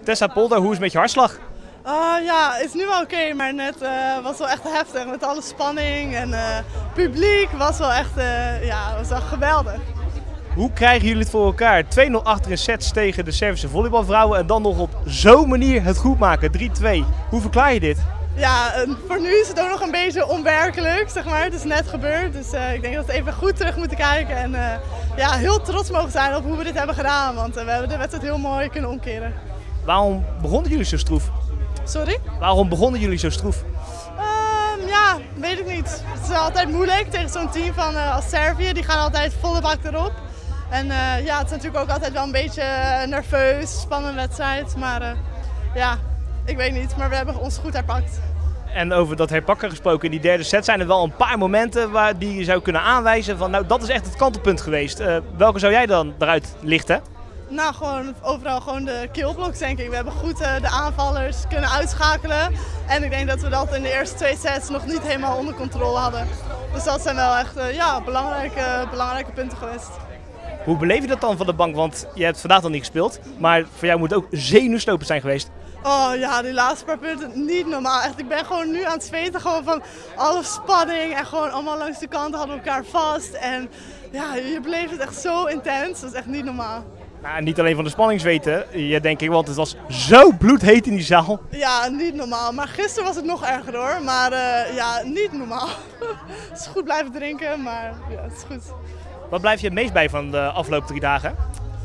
Tessa Polder, hoe is het met je hartslag? Ja, is nu wel oké, maar net was wel echt heftig met alle spanning en publiek was wel echt, was wel geweldig. Hoe krijgen jullie het voor elkaar? 2-0 achter in sets tegen de Servische volleybalvrouwen en dan nog op zo'n manier het goed maken, 3-2. Hoe verklaar je dit? Ja, voor nu is het ook nog een beetje onwerkelijk, zeg maar. Het is net gebeurd, dus ik denk dat we even goed terug moeten kijken en heel trots mogen zijn op hoe we dit hebben gedaan, want we hebben de wedstrijd heel mooi kunnen omkeren. Waarom begonnen jullie zo stroef? Sorry? Waarom begonnen jullie zo stroef? Weet ik niet. Het is altijd moeilijk tegen zo'n team als Servië. Die gaan altijd volle bak erop. En het is natuurlijk ook altijd wel een beetje nerveus, spannende wedstrijd. Maar ik weet niet. Maar we hebben ons goed herpakt. En over dat herpakken gesproken, in die derde set zijn er wel een paar momenten die je zou kunnen aanwijzen van nou, dat is echt het kantelpunt geweest. Welke zou jij dan eruit lichten? Nou, overal gewoon de killblocks, denk ik. We hebben goed de aanvallers kunnen uitschakelen. En ik denk dat we dat in de eerste 2 sets nog niet helemaal onder controle hadden. Dus dat zijn wel echt belangrijke punten geweest. Hoe beleef je dat dan van de bank? Want je hebt vandaag nog niet gespeeld. Maar voor jou moet het ook zenuwslopend zijn geweest. Oh ja, die laatste paar punten, niet normaal. Echt, ik ben gewoon nu aan het zweten gewoon van alle spanning. En gewoon allemaal langs de kanten hadden we elkaar vast. En ja, je beleeft het echt zo intens. Dat is echt niet normaal. Nou, niet alleen van de spanning zweten, denk ik, want het was zo bloedheet in die zaal. Ja, niet normaal. Maar gisteren was het nog erger hoor. Maar niet normaal. Het is goed blijven drinken, maar ja, het is goed. Wat blijf je het meest bij van de afgelopen 3 dagen?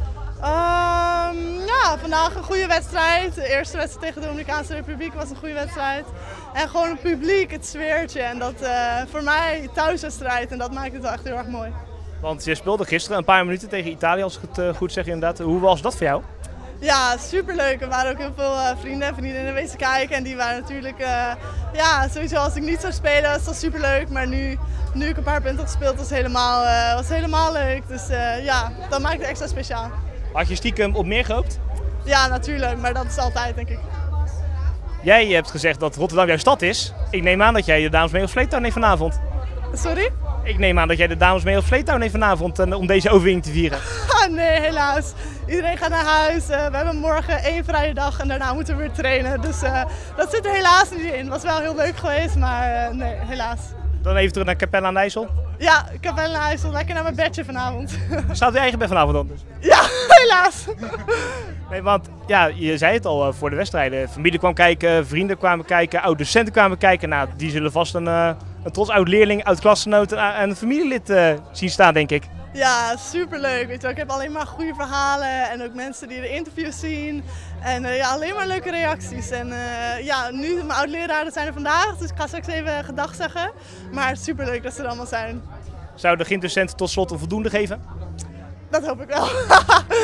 Vandaag een goede wedstrijd. De eerste wedstrijd tegen de Dominicaanse Republiek was een goede wedstrijd. En gewoon het publiek, het sfeertje. En dat voor mij thuiswedstrijd. En dat maakt het wel echt heel erg mooi. Want je speelde gisteren een paar minuten tegen Italië, als ik het goed zeg inderdaad. Hoe was dat voor jou? Ja, superleuk. Er waren ook heel veel vrienden en vriendinnen wezen kijken. En die waren natuurlijk, sowieso als ik niet zou spelen, was dat superleuk. Maar nu ik een paar punten had gespeeld, was het helemaal leuk. Dus dat maakt het extra speciaal. Had je stiekem op meer gehoopt? Ja, natuurlijk. Maar dat is altijd, denk ik. Jij hebt gezegd dat Rotterdam jouw stad is. Ik neem aan dat jij de dames mee op sleeptouw neemt vanavond. Sorry? Ik neem aan dat jij de dames mee op sleeptouw neemt vanavond om deze overwinning te vieren. Nee, helaas. Iedereen gaat naar huis. We hebben morgen 1 vrije dag en daarna moeten we weer trainen. Dus dat zit er helaas niet in. Het was wel heel leuk geweest, maar nee, helaas. Dan even terug naar Capelle aan de IJssel. Ja, Capelle aan de IJssel. Lekker naar mijn bedje vanavond. Staat je eigen bed vanavond dan dus? Ja, helaas. Nee, want ja, je zei het al voor de wedstrijden. Familie kwam kijken, vrienden kwamen kijken, oud-docenten kwamen kijken. Nou, die zullen vast een trots oud-leerling, oud-klasgenoot en een familielid zien staan, denk ik. Ja, superleuk. Weet je wel. Ik heb alleen maar goede verhalen en ook mensen die de interviews zien. En alleen maar leuke reacties. En nu mijn oud-leraren zijn er vandaag, dus ik ga straks even gedag zeggen. Maar superleuk dat ze er allemaal zijn. Zou de gymdocent tot slot een voldoende geven? Dat hoop ik wel.